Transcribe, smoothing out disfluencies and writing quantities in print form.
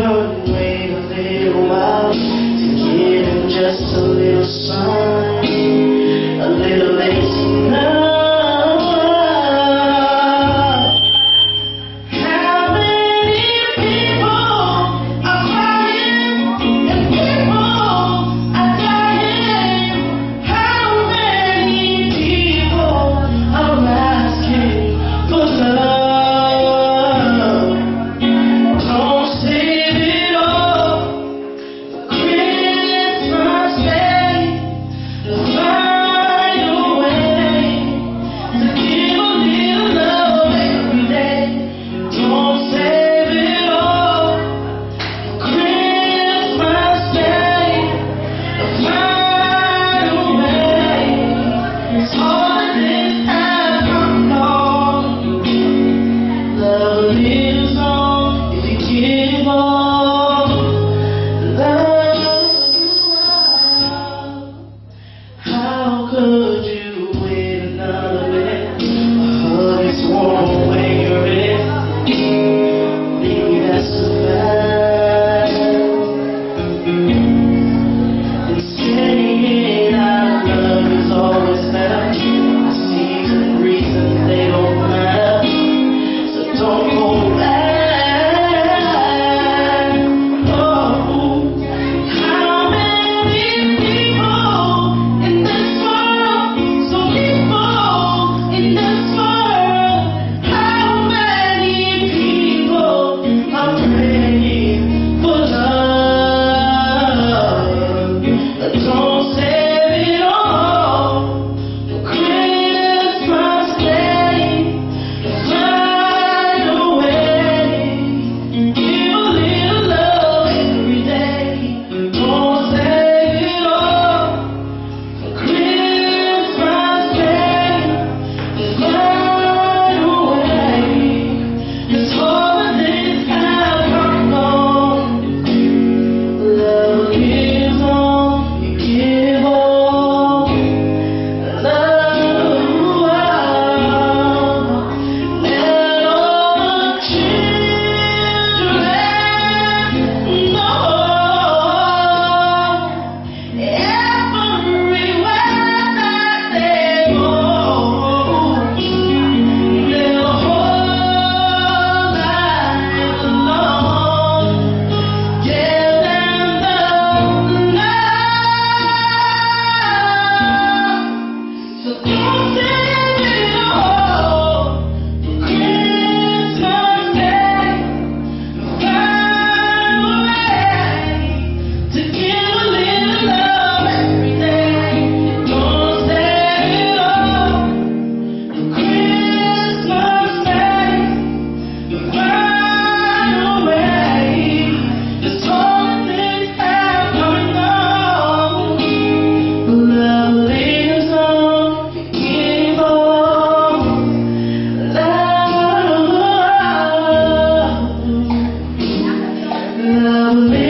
couldn't wait a little while to give him just a little sign, a little late tonight. Could you wait another minute? A hug is warm when you're in. Maybe that's too bad. And saying I love is always better. I see some reasons they don't matter, so don't hold back. Love